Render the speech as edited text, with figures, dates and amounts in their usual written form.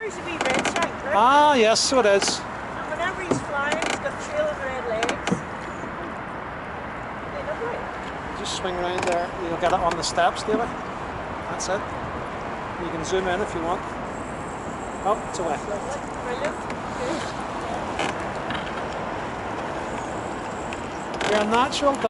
There's a wee red shank, look. Ah, yes, so it is. And whenever he's flying, he's got a trail of red legs. They look like. Just swing around there. You'll get it on the steps, David. That's it. You can zoom in if you want. Oh, it's away. Brilliant. Good. You're a natural.